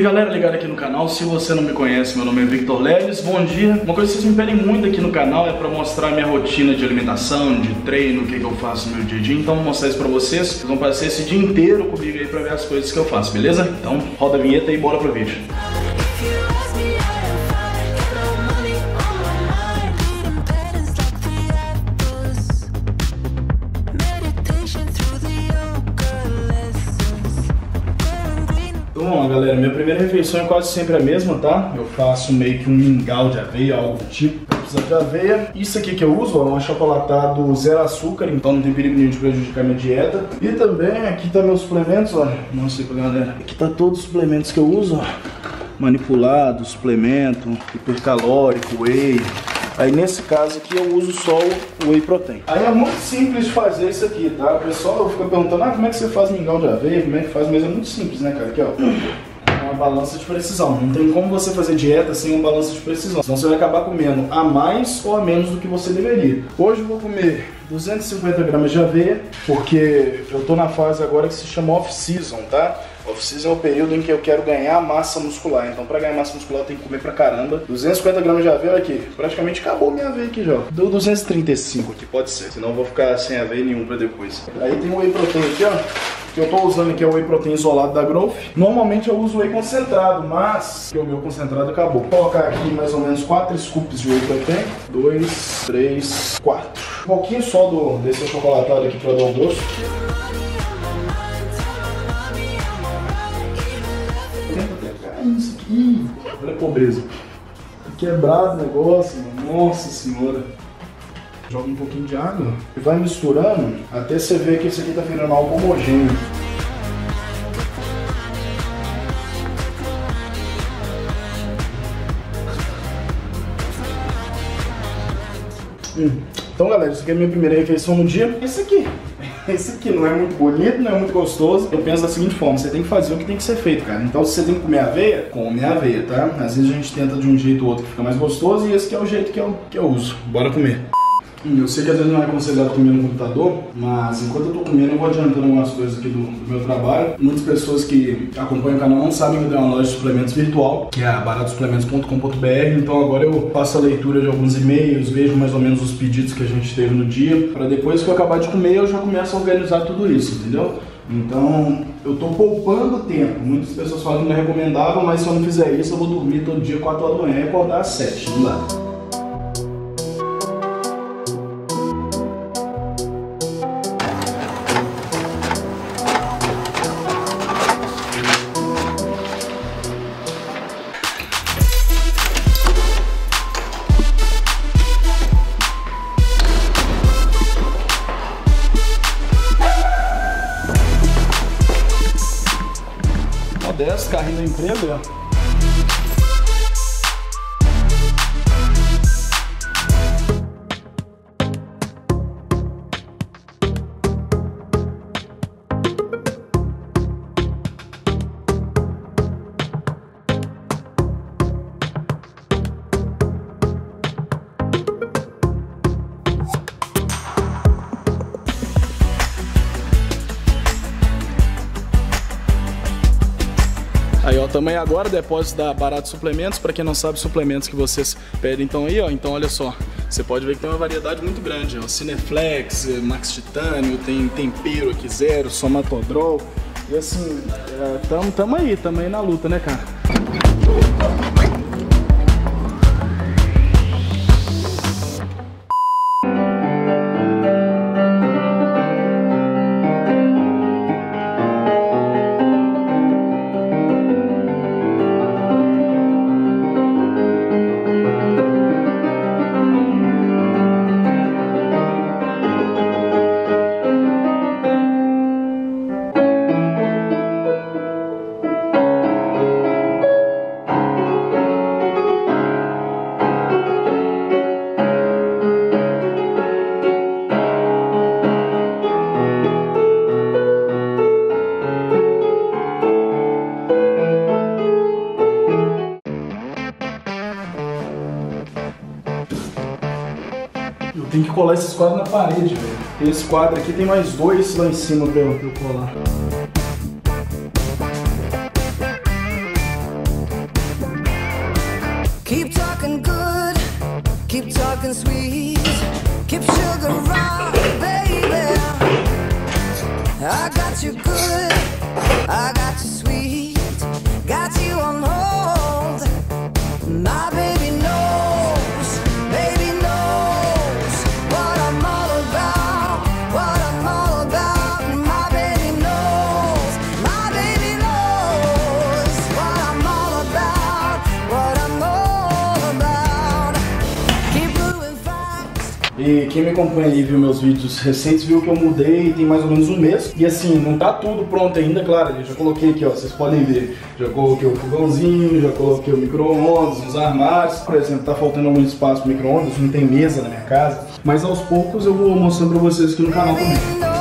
aí galera, ligado aqui no canal. Se você não me conhece, meu nome é Victor Leves, bom dia. Uma coisa que vocês me pedem muito aqui no canal é pra mostrar a minha rotina de alimentação, de treino, o que eu faço no meu dia a dia. Então vou mostrar isso pra vocês. Vocês vão passar esse dia inteiro comigo aí pra ver as coisas que eu faço, beleza? Então roda a vinheta e bora pro vídeo. Bom, galera, minha primeira refeição é quase sempre a mesma, tá? Eu faço meio que um mingau de aveia, algo do tipo. Precisa de aveia. Isso aqui que eu uso, ó, é um achocolatado zero açúcar, então não tem perigo nenhum de prejudicar minha dieta. E também aqui tá meus suplementos, ó. Mostra aí pra galera. Aqui tá todos os suplementos que eu uso, ó. Manipulado, suplemento, hipercalórico, whey. Aí nesse caso aqui eu uso só o whey protein. Aí é muito simples de fazer isso aqui, tá? O pessoal fica perguntando, como é que você faz mingau de aveia, como é que faz? Mas é muito simples, né, cara? Aqui, ó. É uma balança de precisão. Não tem como você fazer dieta sem uma balança de precisão. Senão você vai acabar comendo a mais ou a menos do que você deveria. Hoje eu vou comer 250 gramas de aveia, porque eu tô na fase agora que se chama off-season, tá? Off-season é o período em que eu quero ganhar massa muscular. Então pra ganhar massa muscular eu tenho que comer pra caramba. 250 gramas de aveia aqui. Praticamente acabou minha aveia aqui já. Deu 235 aqui, pode ser. Senão eu vou ficar sem aveia nenhum pra depois. Aí tem o whey protein aqui, ó. Que eu tô usando aqui é o whey protein isolado da Growth. Normalmente eu uso whey concentrado, mas o meu concentrado acabou. Vou colocar aqui mais ou menos 4 scoops de whey protein. 2, 3, 4. Um pouquinho só desse achocolatado aqui pra dar um gosto. Isso aqui, olha a pobreza. Quebrado o negócio, mano. Nossa senhora. Joga um pouquinho de água e vai misturando até você ver que isso aqui tá virando algo homogêneo. Então galera, isso aqui é a minha primeira refeição no dia. Esse aqui não é muito bonito, não é muito gostoso. Eu penso da seguinte forma, você tem que fazer o que tem que ser feito, cara. Então se você tem que comer aveia, come aveia, tá? Às vezes a gente tenta de um jeito ou outro que fica mais gostoso e esse aqui é o jeito que eu uso. Bora comer. Eu sei que às vezes não é aconselhado comer no computador, mas enquanto eu tô comendo eu vou adiantando algumas coisas aqui do meu trabalho. Muitas pessoas que acompanham o canal não sabem que eu tenho uma loja de suplementos virtual, que é a baratosuplementos.com.br. Então agora eu faço a leitura de alguns e-mails, vejo mais ou menos os pedidos que a gente teve no dia, para depois que eu acabar de comer eu já começo a organizar tudo isso, entendeu? Então eu tô poupando tempo. Muitas pessoas falam que não é recomendável, mas se eu não fizer isso eu vou dormir todo dia 4 horas da manhã e acordar às 7, não dá. Carrinho do emprego, ó. Aí ó, também agora depósito da Barato Suplementos, para quem não sabe, suplementos que vocês pedem então aí, ó, então olha só, você pode ver que tem uma variedade muito grande, ó, Cineflex, Max Titânio, tem tempero aqui zero, Somatodrol, e assim, tamo aí na luta, né, cara? Tem que colar esses quadros na parede, velho. Tem esse quadro aqui, tem mais dois lá em cima pra eu colar. Keep talking sweet, keep sugar round, baby. I got you good, I got you sweet, got you on hold. My baby knows what I'm all about, what I'm all about. My baby knows what I'm all about, what I'm all about. Keep moving fast. E quem me acompanha aí, viu meus vídeos recentes, viu que eu mudei tem mais ou menos um mês. E assim, não tá tudo pronto ainda, claro, eu já coloquei aqui, ó, vocês podem ver. Já coloquei o fogãozinho, já coloquei o micro-ondas, os armários. Por exemplo, tá faltando algum espaço pro micro-ondas, não tem mesa na minha casa. Mas aos poucos eu vou mostrando pra vocês aqui no canal também.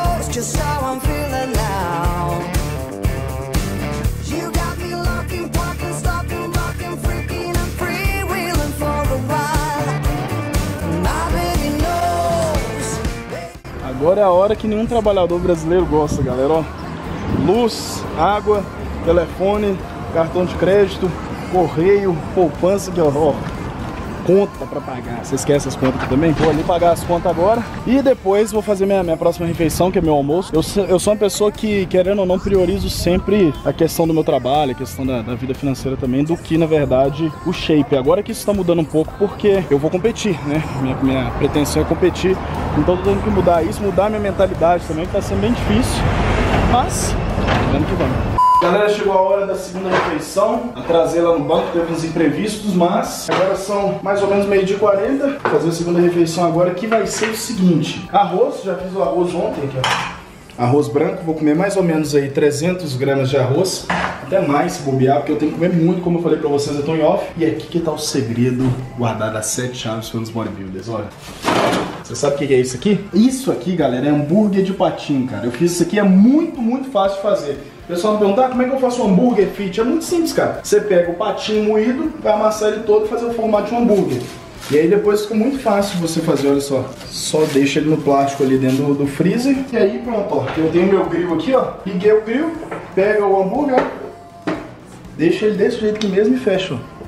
Agora é a hora que nenhum trabalhador brasileiro gosta, galera, ó. Luz, água, telefone, cartão de crédito, correio, poupança aqui, ó. Conta pra pagar. Você esquece as contas aqui também? Vou ali pagar as contas agora e depois vou fazer minha próxima refeição, que é meu almoço. Eu sou uma pessoa que, querendo ou não, priorizo sempre a questão do meu trabalho, a questão da vida financeira também, do que, na verdade, o shape. Agora que isso tá mudando um pouco, porque eu vou competir, né? Minha pretensão é competir. Então tô tendo que mudar isso, mudar minha mentalidade também, que tá sendo bem difícil. Mas, vamos que vamos. Galera, chegou a hora da segunda refeição. Atrasei lá no banco, teve uns imprevistos, mas agora são mais ou menos 12h40. Vou fazer a segunda refeição agora, que vai ser o seguinte: arroz, já fiz o arroz ontem aqui, ó. Arroz branco, vou comer mais ou menos aí 300 gramas de arroz. Até mais se bobear, porque eu tenho que comer muito, como eu falei pra vocês, eu tô em off. E aqui que tá o segredo guardado às 7 chaves pelos bodybuilders, olha. Você sabe o que é isso aqui? Isso aqui, galera, é hambúrguer de patinho, cara. Eu fiz isso aqui, é muito fácil de fazer. O pessoal me pergunta, como é que eu faço um hambúrguer fit? É muito simples, cara. Você pega o patinho moído, vai amassar ele todo e fazer o formato de um hambúrguer. E aí depois fica muito fácil você fazer, olha só. Só deixa ele no plástico ali dentro do freezer. E aí pronto, ó. Eu tenho meu grill aqui, ó. Liguei o grill, pega o hambúrguer, ó. Deixa ele desse jeito aqui mesmo e fecha, ó.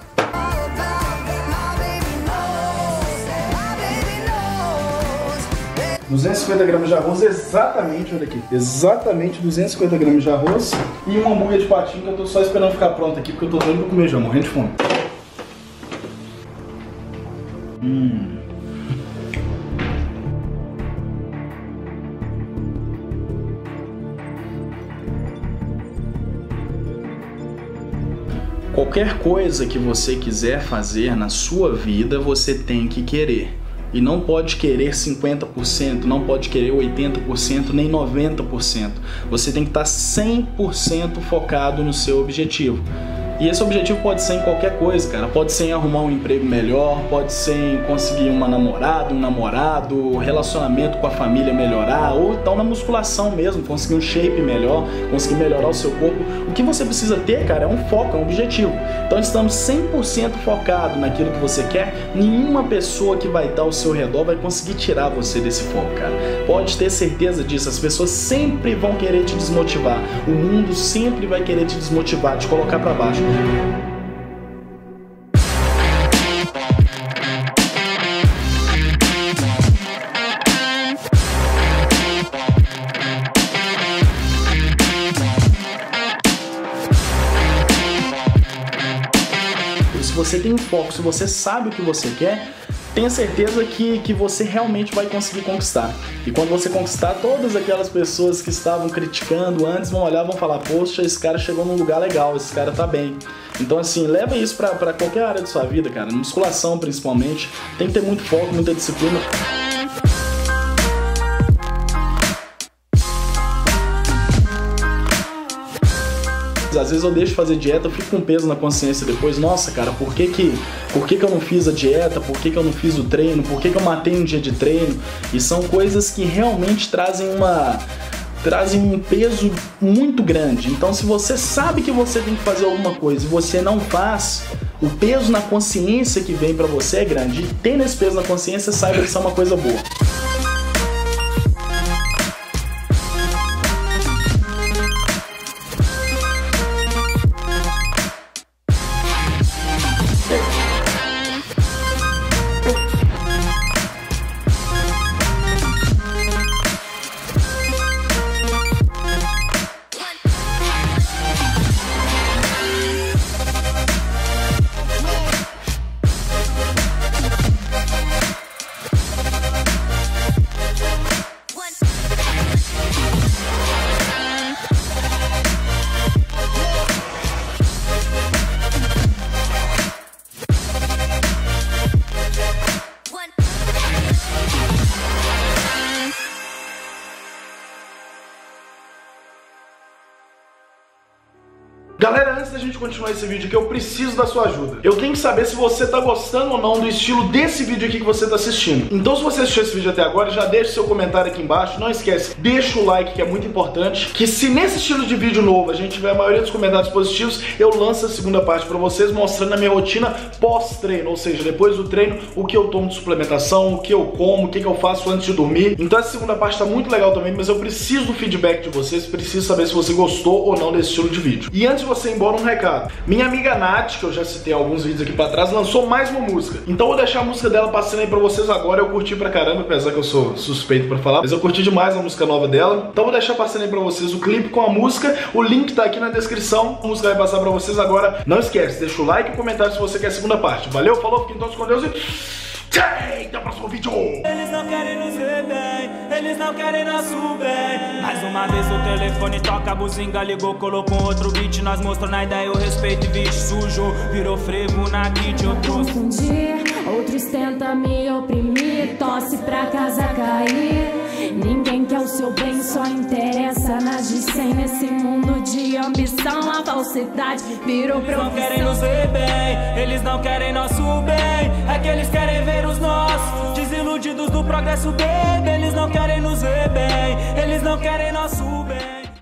250 gramas de arroz, exatamente, olha aqui. Exatamente 250 gramas de arroz. E um hambúrguer de patinho que eu tô só esperando ficar pronto aqui, porque eu tô doido pra comer já, morrendo de fome. Qualquer coisa que você quiser fazer na sua vida, você tem que querer. E não pode querer 50%, não pode querer 80%, nem 90%. Você tem que estar 100% focado no seu objetivo. E esse objetivo pode ser em qualquer coisa, cara. Pode ser em arrumar um emprego melhor, pode ser em conseguir uma namorada, um namorado, relacionamento com a família melhorar, ou então na musculação mesmo, conseguir um shape melhor, conseguir melhorar o seu corpo. O que você precisa ter, cara, é um foco, é um objetivo. Então, estando 100% focado naquilo que você quer, nenhuma pessoa que vai estar ao seu redor vai conseguir tirar você desse foco, cara. Pode ter certeza disso, as pessoas sempre vão querer te desmotivar. O mundo sempre vai querer te desmotivar, te colocar pra baixo. Se você tem um foco, se você sabe o que você quer, tenha certeza que você realmente vai conseguir conquistar. E quando você conquistar, todas aquelas pessoas que estavam criticando antes vão olhar e vão falar: poxa, esse cara chegou num lugar legal, esse cara tá bem. Então assim, leva isso pra qualquer área da sua vida, cara. Musculação principalmente, tem que ter muito foco, muita disciplina. Às vezes eu deixo de fazer dieta, eu fico com peso na consciência depois. Nossa, cara, por que eu não fiz a dieta? Por que eu não fiz o treino? Por que eu matei um dia de treino? E são coisas que realmente trazem um peso muito grande. Então, se você sabe que você tem que fazer alguma coisa e você não faz, o peso na consciência que vem pra você é grande. E tendo esse peso na consciência, saiba que isso é uma coisa boa. gente continuar esse vídeo aqui, eu preciso da sua ajuda. Eu tenho que saber se você tá gostando ou não do estilo desse vídeo aqui que você tá assistindo. Então se você assistiu esse vídeo até agora, já deixa seu comentário aqui embaixo. Não esquece, deixa o like que é muito importante. Que se nesse estilo de vídeo novo a gente tiver a maioria dos comentários positivos, eu lanço a segunda parte pra vocês, mostrando a minha rotina pós-treino. Ou seja, depois do treino, o que eu tomo de suplementação, o que eu como, o que eu faço antes de dormir. Então essa segunda parte tá muito legal também, mas eu preciso do feedback de vocês, preciso saber se você gostou ou não desse estilo de vídeo. E antes de você ir embora, um recado. Minha amiga Nath, que eu já citei alguns vídeos aqui pra trás, lançou mais uma música. Então eu vou deixar a música dela passando aí pra vocês agora. Eu curti pra caramba, apesar que eu sou suspeito pra falar, mas eu curti demais a música nova dela. Então eu vou deixar passando aí pra vocês o clipe com a música. O link tá aqui na descrição. A música vai passar pra vocês agora. Não esquece, deixa o like e o comentário se você quer a segunda parte. Valeu, falou, fiquem todos com Deus e... até o próximo vídeo! Eles não querem nos ver bem, eles não querem nosso bem. Mais uma vez o telefone toca, a buzinga ligou, colocou outro beat. Nós mostrou na ideia o respeito e bicho sujo, virou frevo na kit, eu trouxe. Confundir, outros tentam me oprimir, tosse pra casa cair. Ninguém quer o seu bem, só interessa nas de 100. Nesse mundo de ambição, a falsidade virou profissão. Eles não querem nos ver bem, eles não querem nosso bem. É que eles querem ver os nossos, desiludidos do progresso, baby. Eles não querem nos ver bem, eles não querem nosso bem.